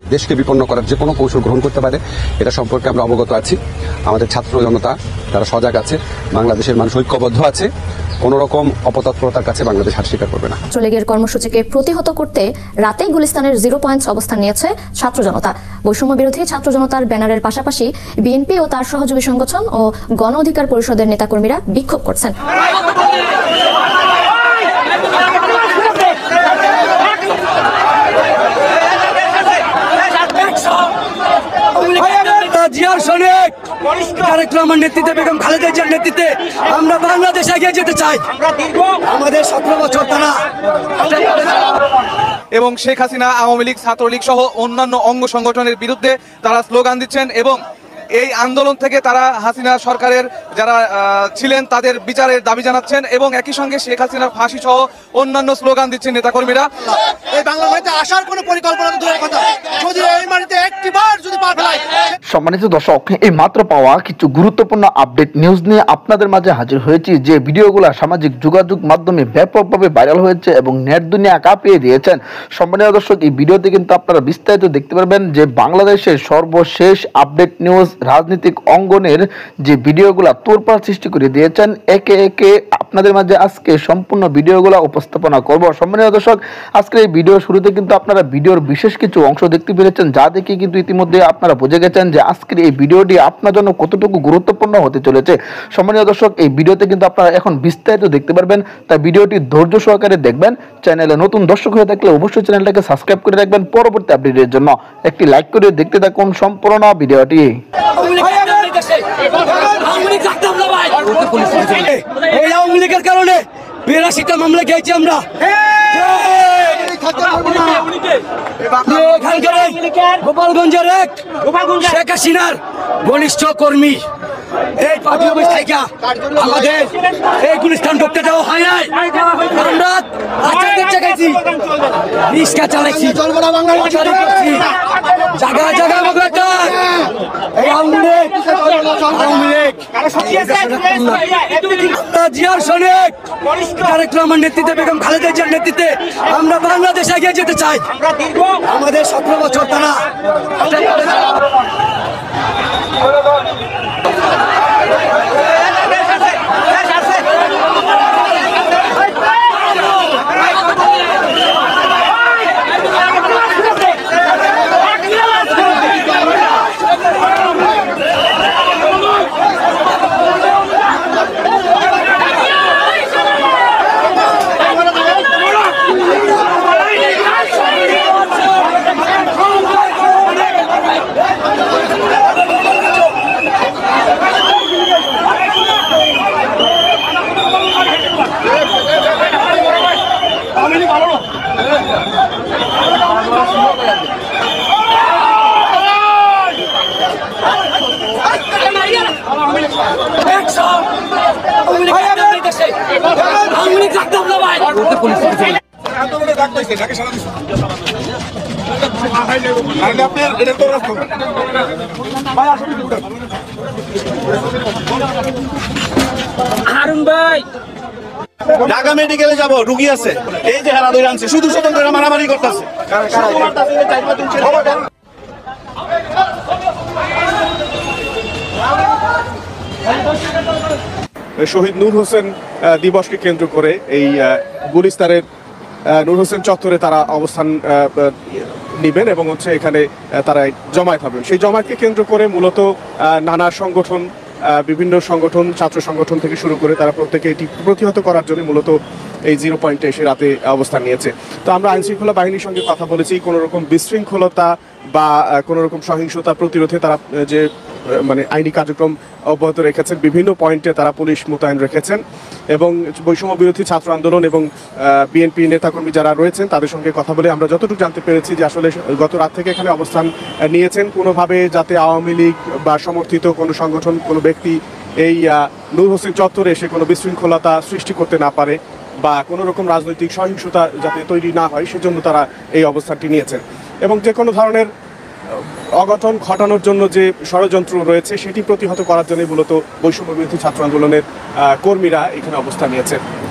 দেশকে বিপন্ন করার যে কোনো কৌশল গ্রহণ করতে পারে, এটা সম্পর্কে আমরা অবগত আছি। আমাদের ছাত্র জনতা তারা সজাগ আছে, বাংলাদেশের মানুষ ঐক্যবদ্ধ আছে, কোন রকম অপতৎপরতার কাছে বাংলাদেশ হার স্বীকার করবে না। ছাত্রলীগের কর্মসূচিকে প্রতিহত করতে রাতেই গুলিস্তানের 0 পয়েন্টস অবস্থান নিয়েছে ছাত্র জনতা। বৈষম্য বিরোধী ছাত্র জনতার ব্যানারের পাশাপাশি বিএনপি ও তার সহযোগী সংগঠন ও গণ অধিকার পরিষদের নেতাকর্মীরা বিক্ষোভ করছেন। নেতৃত্বে বেগম খালেদা জিয়ার নেতৃত্বে আমরা বাংলাদেশ এগিয়ে যেতে চাই। আমাদের 17 বছর তারা এবং শেখ হাসিনা, আওয়ামী লীগ, ছাত্রলীগ সহ অন্যান্য অঙ্গ সংগঠনের বিরুদ্ধে তারা স্লোগান দিচ্ছেন এবং এই আন্দোলন থেকে তারা হাসিনা সরকারের যারা ছিলেন তাদের বিচারের দাবি জানাচ্ছেন এবং একই সঙ্গে শেখ হাসিনার ফাঁসি সহ অন্যান্য স্লোগান দিচ্ছেন নেতাকর্মীরা। এই বাংলা মাটিতে আসার কোনো পরিকল্পনা দূরের কথা, যদি এই মাটিতে একটিবার যদি পা ফেলায়। সম্মানিত দর্শক, এই মাত্র পাওয়া কিছু গুরুত্বপূর্ণ আপডেট নিউজ নিয়ে আপনাদের মাঝে হাজির হয়েছি, যে ভিডিওগুলো সামাজিক যোগাযোগ মাধ্যমে ব্যাপকভাবে ভাইরাল হয়েছে এবং নেট দুনিয়া কাঁপিয়ে দিয়েছেন। সম্মানিত দর্শক, এই ভিডিওতে কিন্তু আপনারা বিস্তারিত দেখতে পারবেন যে বাংলাদেশের সর্বশেষ আপডেট নিউজ রাজনৈতিক অঙ্গনের যে ভিডিওগুলো তোলপাড় সৃষ্টি করে দিয়েছেন। একে একে আপনাদের মাঝে আজকে সম্পূর্ণ ভিডিওগুলো উপস্থাপনা করব। সম্মানিত দর্শক, আজকে এই ভিডিও শুরুতে কিন্তু আপনারা ভিডিওর বিশেষ কিছু অংশ দেখতে পেরেছেন, যা দেখে কিন্তু ইতিমধ্যে আপনারা বুঝে গেছেন যে আজকের এই ভিডিওটি আপনার জন্য কতটুকু গুরুত্বপূর্ণ হতে চলেছে। সম্মানিত দর্শক, এই ভিডিওতে কিন্তু আপনারা এখন বিস্তারিত দেখতে পারবেন, তাই ভিডিওটি ধৈর্য সহকারে দেখবেন। চ্যানেলে নতুন দর্শক হয়ে থাকলে অবশ্যই চ্যানেলটাকে সাবস্ক্রাইব করে রাখবেন পরবর্তী আপডেটের জন্য। একটি লাইক করে দেখতে থাকুন সম্পূর্ণ ভিডিওটি। এই আওয়ামী লীগের কারণে 82টা মামলা খেয়েছি আমরা। গোপালগঞ্জের এক শেখ হাসিনার ঘনিষ্ঠ কর্মী এই পার্টি অফিস থেকে আমাদের এই গুলিস্তান ঢুকতে দেওয়া হয় নাই। আমরা আচারদের জায়গাইছি, রিক্সা চালাইছি, জায়গা জায়গা এই আওয়ামী লীগ জিয়ার সৈনিক তারেক রহমান নেতৃত্বে বেগম খালেদা জিয়ার নেতৃত্বে আমরা বাংলাদেশ এগিয়ে যেতে চাই। আমাদের 17 বছর তারা ঢাকা মেডিকেলে যাব, রুগী আছে, এই যে হেরা ধরে আনছে, শুধু স্বতন্ত্র মারামারি করতেছে। শহীদ নূর হোসেন দিবসকে কেন্দ্র করে এই গুলিস্তানের নূর হোসেন চত্বরে তারা অবস্থান নেবেন এবং এখানে তারা জমায়েত হবেন। সেই জমায়েতকে কেন্দ্র করে মূলত নানা সংগঠন, বিভিন্ন সংগঠন, ছাত্র সংগঠন থেকে শুরু করে তারা প্রত্যেকে এটি প্রতিহত করার জন্য মূলত এই 0 পয়েন্টে এসে রাতে অবস্থান নিয়েছে। তো আমরা আইনশৃঙ্খলা বাহিনীর সঙ্গে কথা বলেছি, কোনো রকম বিশৃঙ্খলতা বা কোনো রকম সহিংসতা প্রতিরোধে তারা যে আইনি কার্যক্রম অব্যাহত রেখেছেন, বিভিন্ন পয়েন্টে তারা পুলিশ মোতায়েন রেখেছেন এবং বৈষম্য বিরোধী ছাত্র আন্দোলন এবং বিএনপি নেতাকর্মী যারা রয়েছেন তাদের সঙ্গে কথা বলে আমরা যতটুকু জানতে পেরেছি যে আসলে গত রাত থেকে এখানে অবস্থান নিয়েছেন, কোনোভাবে যাতে আওয়ামী লীগ বা সমর্থিত কোনো সংগঠন, কোনো ব্যক্তি এই নূর হোসেন চত্বরে এসে কোনো বিশৃঙ্খলতা সৃষ্টি করতে না পারে বা কোনো রকম রাজনৈতিক সহিংসতা যাতে তৈরি না হয়, সেজন্য তারা এই অবস্থানটি নিয়েছেন এবং যে কোনো ধরনের অঘটন ঘটানোর জন্য যে ষড়যন্ত্র রয়েছে সেটি প্রতিহত করার জন্য মূলত বৈষম্য বিরোধী ছাত্র আন্দোলনের কর্মীরা এখানে অবস্থান নিয়েছেন।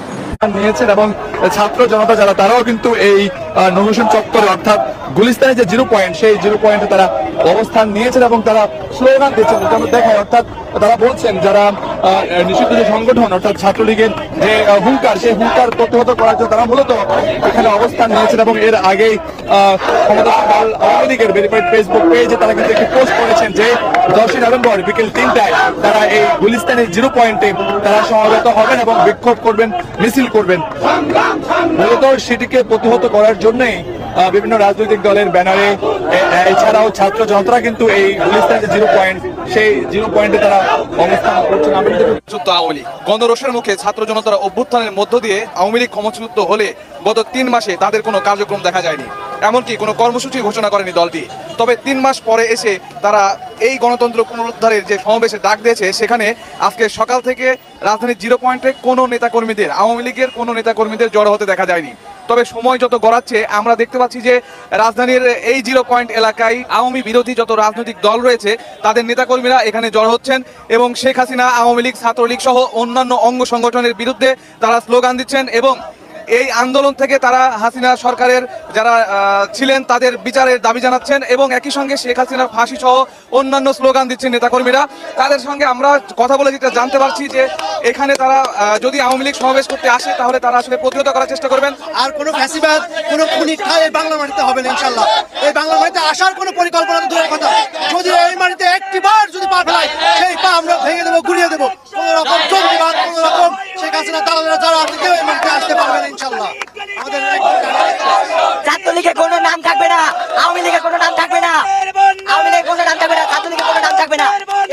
নিয়েছেন এবং ছাত্র জনতা যারা তারাও কিন্তু এই নূর হোসেন চত্বরে অর্থাৎ গুলিস্তানের যে 0 পয়েন্ট সেই 0 পয়েন্টে তারা অবস্থান নিয়েছেন এবং তারা স্লোগান দিচ্ছেন। যেমন দেখায় অর্থাৎ তারা বলছেন যারা নিষিদ্ধ যে সংগঠন অর্থাৎ ছাত্রলীগের যে হুঙ্কার সেই হুঙ্কার প্রতিহত করার জন্য তারা মূলত এখানে অবস্থান নিয়েছেন এবং এর আগেই ক্ষমতাসীন দল আওয়ামী লীগের ভেরিফাইড ফেসবুক পেজে তারা কিন্তু একটি পোস্ট করেছেন যে 10 নভেম্বর বিকেল 3টায় তারা এই গুলিস্তানের 0 পয়েন্টে তারা সমবেত হবেন এবং বিক্ষোভ করবেন, মিছিল করবেন। মূলত সেটিকে প্রতিহত করার জন্যই বিভিন্ন রাজনৈতিক দলের ব্যানারে এছাড়াও ছাত্র জনতা কিন্তু এই গুলিস্তানের যে 0 পয়েন্ট সেই 0 পয়েন্টে তারা অবস্থান করছেন। আওয়ামী লীগ গণরোষের মুখে ছাত্র জনতার অভ্যুত্থানের মধ্য দিয়ে আওয়ামী লীগ ক্ষমতাচ্যুত হলে গত 3 মাসে তাদের কোনো কার্যক্রম দেখা যায়নি, এমনকি কোনো কর্মসূচি ঘোষণা করেনি দলটি। তবে 3 মাস পরে এসে তারা এই গণতন্ত্র পুনরুদ্ধারের যে সমাবেশে ডাক দিয়েছে সেখানে আজকে সকাল থেকে রাজধানীর 0 পয়েন্টে কোনো নেতাকর্মীদের আওয়ামী লীগের কোনো নেতাকর্মীদের জড়ো হতে দেখা যায়নি। তবে সময় যত গড়াচ্ছে আমরা দেখতে পাচ্ছি যে রাজধানীর এই 0 পয়েন্ট এলাকায় আওয়ামী বিরোধী যত রাজনৈতিক দল রয়েছে তাদের নেতাকর্মীরা এখানে জড়ো হচ্ছেন এবং শেখ হাসিনা, আওয়ামী লীগ, ছাত্রলীগ সহ অন্যান্য অঙ্গ সংগঠনের বিরুদ্ধে তারা স্লোগান দিচ্ছেন এবং এই আন্দোলন থেকে তারা হাসিনা সরকারের যারা ছিলেন তাদের বিচারের দাবি জানাচ্ছেন এবং একই সঙ্গে শেখ হাসিনার ফাঁসি সহ অন্যান্য স্লোগান দিচ্ছেন নেতাকর্মীরা। তাদের সঙ্গে আমরা কথা বলে যেটা জানতে পারছি যে এখানে তারা যদি আওয়ামী লীগ সমাবেশ করতে আসে তাহলে তারা আসলে প্রতিহত করার চেষ্টা করবেন। আর কোনো ফ্যাসিবাদ, কোনো খুনি খায় এই বাংলা মাটিতে হবে না ইনশাল্লাহ। এই বাংলা মাটিতে আসার কোনো পরিকল্পনা তো দূরের কথা, যদি এই মাটিতে একটি বার যদি পা ফেলায় সেই পা আমরা ভেঙে দেবো, গুড়িয়ে দেবো। কোনো রকম জঙ্গিবাদ, কোনো রকম শেখ হাসিনা দালালেরা যারা আছে কেউ এই মাটিতে আসতে পারবে না ইনশাল্লাহ। আমাদের ছাত্রলীগের কোনো নাম থাকবে না, আওয়ামী লীগের কোনো নাম থাকবে না, আওয়ামী লীগের কোনো নাম থাকবে না, ছাত্রলীগের কোনো নাম থাকবে না।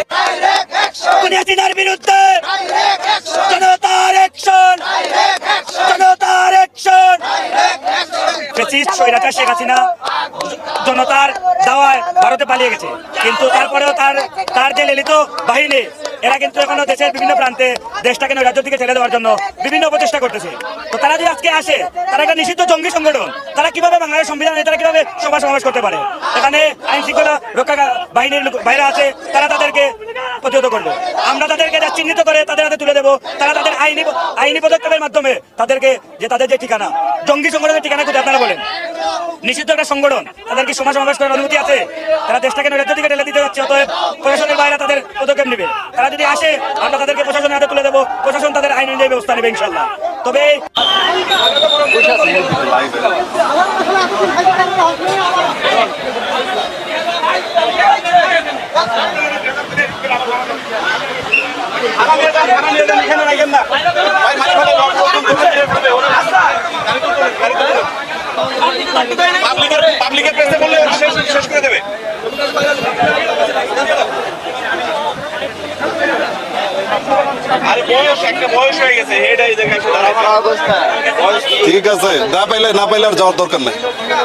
হাসিনার বিরুদ্ধে জনতার অ্যাকশন, জনতার অ্যাকশন। ফ্যাসিস্ট স্বৈরাচার শেখ হাসিনা জনতার দাওয়ায় ভারতে পালিয়ে গেছে, কিন্তু তারপরেও তার যে লিলিত বাহিনী এরা কিন্তু এখনো দেশের বিভিন্ন প্রান্তে দেশটাকে নৈরাজ্যের দিকে ছেড়ে দেওয়ার জন্য বিভিন্ন প্রচেষ্টা করতেছে। তো তারা যদি আজকে আসে, তারা একটা নিষিদ্ধ জঙ্গি সংগঠন, তারা কিভাবে বাংলাদেশ সংবিধানে তারা কিভাবে সভা সমাবেশ করতে পারে? এখানে আইন শৃঙ্খলা রক্ষা বাহিনীর বাইরে আছে, তারা তাদেরকে প্রতিহত করবে। আমরা তাদেরকে চিহ্নিত করে তাদের হাতে তুলে দেবো। তারা তাদের আইনি পদক্ষেপের মাধ্যমে তাদেরকে তাদের যে ঠিকানা, জঙ্গি সংগঠনের ঠিকানা কোথায় আপনারা বলেন? নিষিদ্ধ একটা সংগঠন, তাদের কি সভা সমাবেশ করার অনুমতি আছে? তারা দেশটাকে নৈরাজ্যের দিকে ঠেলে দিতে যাচ্ছে, অতএব প্রশাসনের বাইরে তাদের পদক্ষেপ নেবে। তারা যদি আসে আমরা তাদেরকে প্রশাসনের হাতে তুলে দেবো, প্রশাসন তাদের আইন অনুযায়ী ব্যবস্থা নেবে ইনশাল্লাহ। তবে পাবলিকের প্রেসে বললে শেষ করে দেবে। ঠিক আছে, না পাইলে আর যাওয়ার দরকার নাই।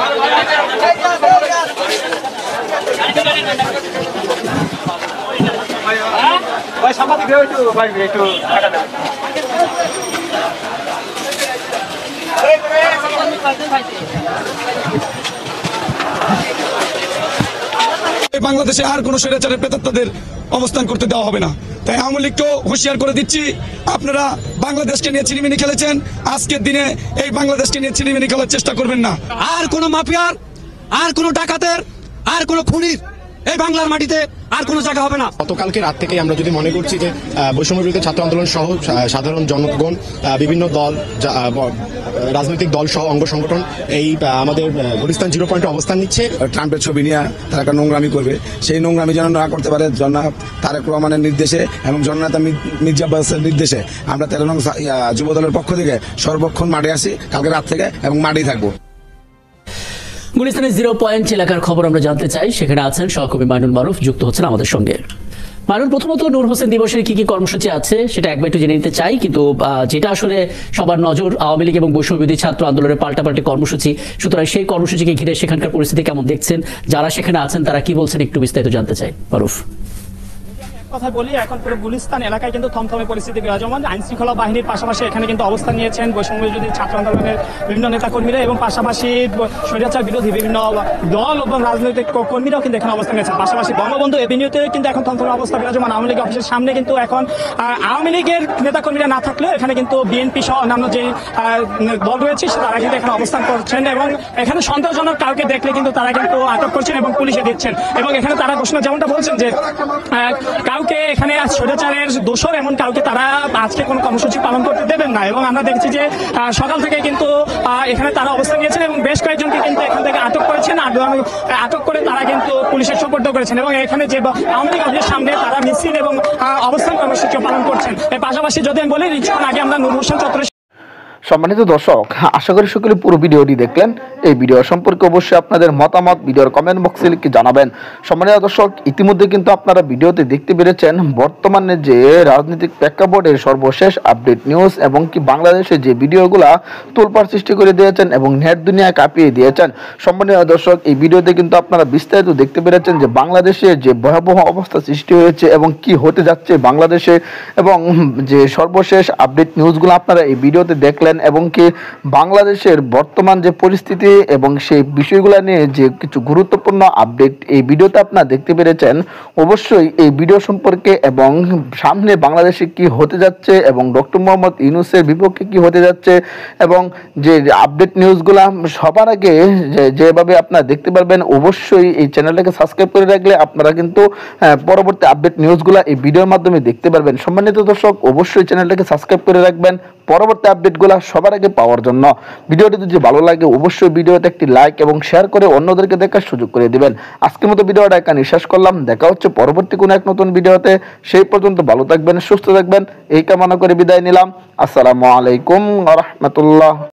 বাংলাদেশে আর কোন স্বৈরাচারের প্রেতাত্মাদের অবস্থান করতে দেওয়া হবে না। তাই আওয়ামী লীগকেও হুঁশিয়ার করে দিচ্ছি, আপনারা বাংলাদেশকে নিয়ে ছিনিমিনি খেলেছেন, আজকের দিনে এই বাংলাদেশকে নিয়ে ছিনিমিনি খেলার চেষ্টা করবেন না। আর কোন মাফিয়ার, আর কোন ডাকাতের, আর কোন খুনির এই বাংলার মাটিতে আর কোনো জায়গা হবে না। গতকালকে রাত থেকে আমরা যদি মনে করছি যে বৈষম্য বিরোধী ছাত্র আন্দোলন সহ সাধারণ জনগণ, বিভিন্ন দল, রাজনৈতিক দল সহ অঙ্গ সংগঠন এই আমাদের গুলিস্তান 0 পয়েন্টে অবস্থান নিচ্ছে। ট্রাম্পের ছবি নিয়ে তারা একটা নোংরামি করবে, সেই নোংরামি যেন না করতে পারে জনাব তারেক রহমানের নির্দেশে এবং জননেতা মির্জা আব্বাসের নির্দেশে আমরা 13 নং যুব দলের পক্ষ থেকে সর্বক্ষণ মাঠে আসি কালকে রাত থেকে এবং মাঠেই থাকবো। গুলিস্তানের 0 পয়েন্ট এলাকার খবর আমরা জানতে চাই, সেখানে আছেন সহকর্মী মাইনুল মারুফ, যুক্ত হচ্ছেন আমাদের সঙ্গে। মাইনুল, প্রথমত নূর হোসেন দিবসের কি কি কর্মসূচি আছে সেটা একবার একটু জেনে নিতে চাই, কিন্তু যেটা আসলে সবার নজর আওয়ামী লীগ এবং বৈষম্য বিরোধী ছাত্র আন্দোলনের পাল্টাপাল্টি কর্মসূচি, সুতরাং সেই কর্মসূচিকে ঘিরে সেখানকার পরিস্থিতি কেমন দেখছেন, যারা সেখানে আছেন তারা কি বলছেন, একটু বিস্তারিত জানতে চাই মারুফ। কথা বলি, এখন পুরো গুলিস্তান এলাকায় কিন্তু থমথমে পরিস্থিতি বিরাজমান। আইন শৃঙ্খলা বাহিনীর পাশাপাশি এখানে কিন্তু অবস্থান নিয়েছেন বৈষম্য বিরোধী ছাত্র আন্দোলনের বিভিন্ন নেতাকর্মীরা এবং পাশাপাশি স্বৈরাচার বিরোধী বিভিন্ন দল এবং রাজনৈতিক কর্মীরাও কিন্তু এখানে অবস্থান নিয়েছেন। পাশাপাশি বঙ্গবন্ধু এভিনিউতে কিন্তু এখন থমথমে অবস্থা বিরাজমান। আওয়ামী লীগ অফিসের সামনে কিন্তু এখন আওয়ামী লীগের নেতাকর্মীরা না থাকলেও এখানে কিন্তু বিএনপি সহ অন্যান্য যে দল রয়েছে তারা কিন্তু এখানে অবস্থান করছেন এবং এখানে সন্দেহজনক কাউকে দেখলে কিন্তু তারা কিন্তু আটক করছেন এবং পুলিশে দিচ্ছেন। এবং এখানে তারা ঘোষণা যেমনটা বলছেন যে কাউকে এখানে স্বৈরাচারের দোষর এমন কাউকে তারা আজকে কোনো কর্মসূচি পালন করতে দেবেন না। এবং আমরা দেখছি যে সকাল থেকে কিন্তু এখানে তারা অবস্থান নিয়েছেন এবং বেশ কয়েকজনকে কিন্তু এখান থেকে আটক করেছেন। আটক করে তারা কিন্তু পুলিশের সোপর্দ করেছেন এবং এখানে যে আওয়ামী লীগ অফিসের সামনে তারা মিছিল এবং অবস্থান কর্মসূচি পালন করছেন। এর পাশাপাশি যদি আমি বলি, কিছুক্ষণ আগে আমরা নূর হোসেন চত্বরে। সম্মানিত দর্শক, আশা করি সকলে পুরো ভিডিওটি দেখলেন। এই ভিডিও সম্পর্কে অবশ্যই আপনাদের মতামত ভিডিওর কমেন্ট বক্সে লিখে জানাবেন। সম্মানিত দর্শক, ইতিমধ্যে কিন্তু আপনারা ভিডিওতে দেখতে পেরেছেন বর্তমানে যে রাজনৈতিক প্রেক্ষাপটের সর্বশেষ আপডেট নিউজ এবং কি বাংলাদেশে যে ভিডিওগুলা তোলপাড় সৃষ্টি করে দিয়েছেন এবং নেট দুনিয়া কাঁপিয়ে দিয়েছেন। সম্মানিত দর্শক, এই ভিডিওতে কিন্তু আপনারা বিস্তারিত দেখতে পেরেছেন যে বাংলাদেশে যে ভয়াবহ অবস্থা সৃষ্টি হয়েছে এবং কি হতে যাচ্ছে বাংলাদেশে, এবং যে সর্বশেষ আপডেট নিউজগুলো আপনারা এই ভিডিওতে দেখলেন এবং কি বাংলাদেশের বর্তমান যে পরিস্থিতি এবং সেই বিষয়গুলো নিয়ে যে কিছু গুরুত্বপূর্ণ আপডেট এই ভিডিওতে আপনারা দেখতে পেরেছেন। অবশ্যই এই ভিডিও সম্পর্কে এবং সামনে বাংলাদেশে কি হতে যাচ্ছে এবং ডক্টর মোহাম্মদ ইউনূসের বিপক্ষে কি হতে যাচ্ছে এবং যে আপডেট নিউজগুলো সবার আগে যেভাবে আপনারা দেখতে পারবেন, অবশ্যই এই চ্যানেলটাকে সাবস্ক্রাইব করে রাখলে আপনারা কিন্তু পরবর্তী আপডেট নিউজগুলো এই ভিডিওর মাধ্যমে দেখতে পারবেন। সম্মানিত দর্শক, অবশ্যই চ্যানেলটাকে সাবস্ক্রাইব করে রাখবেন পরবর্তী আপডেটগুলো সবার আগে পাওয়ার জন্য। ভিডিওটি যদি ভালো লাগে অবশ্যই ভিডিওতে একটি লাইক এবং শেয়ার করে অন্যদেরকে দেখার সুযোগ করে দিবেন। আজকের মতো ভিডিওটা এখানে শেষ করলাম। দেখা হচ্ছে পরবর্তী কোনো এক নতুন ভিডিওতে। সেই পর্যন্ত ভালো থাকবেন, সুস্থ থাকবেন, এই কামনা করে বিদায় নিলাম। আসসালামু আলাইকুম ওয়া রাহমাতুল্লাহ।